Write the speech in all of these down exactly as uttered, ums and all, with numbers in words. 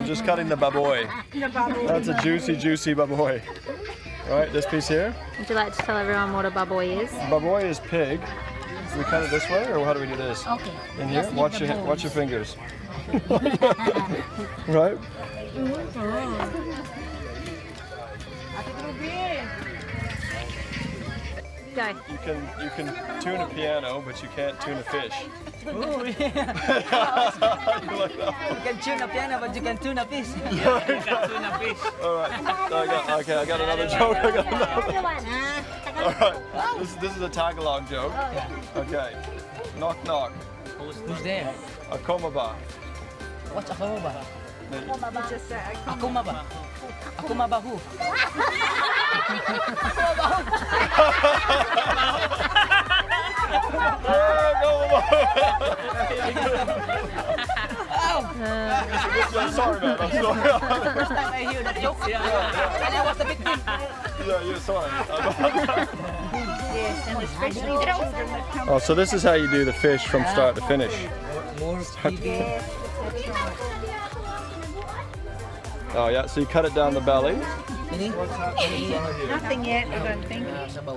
Just cutting the baboy. That's a juicy, juicy baboy. All right, this piece here. Would you like to tell everyone what a baboy is? Baboy is pig. Do we cut it this way, or how do we do this? Okay. In here? Watch your, watch your fingers. Right? Go. You can you can tune a piano, but you can't tune a fish. Oh, yeah. You like that? You can tune a piano, but you can tune a fish. You can tune a fish. All right. I got, okay, I got another joke. I got another. All right. This this is a Tagalog joke. Okay. Knock knock. Who's there? Akomaba. What's akomaba? Just say, Akomaba. Akomaba who? I'm sorry, man. I'm sorry. First time I hear that joke. Yeah, yeah. And I was the victim. Yeah, you're sorry. yes, and especially the children that come. Oh, so this is how you do the fish from start to finish. More speedy. Oh yeah, so you cut it down the belly. Nothing yet, I don't think. Nothing?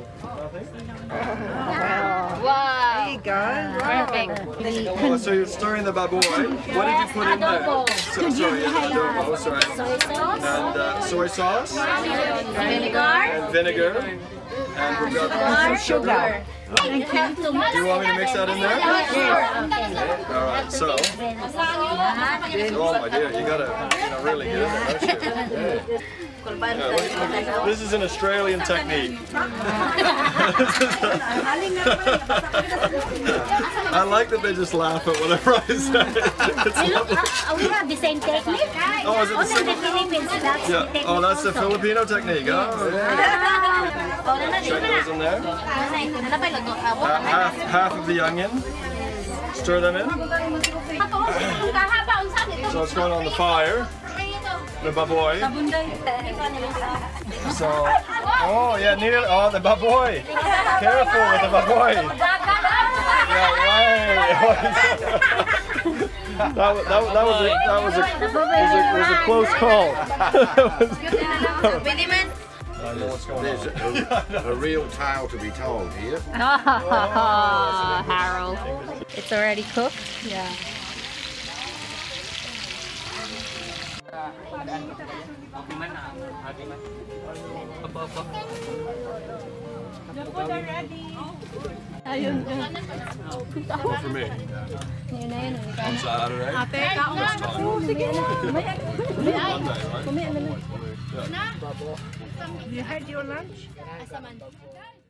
Wow. There you go. Perfect. Oh, so you're stirring the baboy. What did you put in there? So, sorry, adobo, sorry. And uh, soy sauce. Vinegar. And vinegar. And we've got sugar. Thank you. Do you want me to mix that in there? All right, so. Oh my dear, you gotta you know, really get in there, don't you? Yeah. Yeah, look, look, this is an Australian technique. I like that they just laugh at whatever I say. It's lovely. We have the same technique. Oh, is it the Only same? the Philippines, that's Yeah. the technique Oh, that's the also. Filipino technique. Oh, yeah. Check those in there. Ha- half, half of the onion. Stir them in. So it's going on the fire. The baboy. So, oh yeah, near. Oh, the baboy. Careful with the baboy. Yeah, right. that, was, that, was- that was a that was a was a, was a close call. I know what's going There's on. a, a real tale to be told here. Oh, Harold. It's already cooked? Yeah. The food are ready. Ayun. One for me. On Saturday. Monday, right? You had your lunch?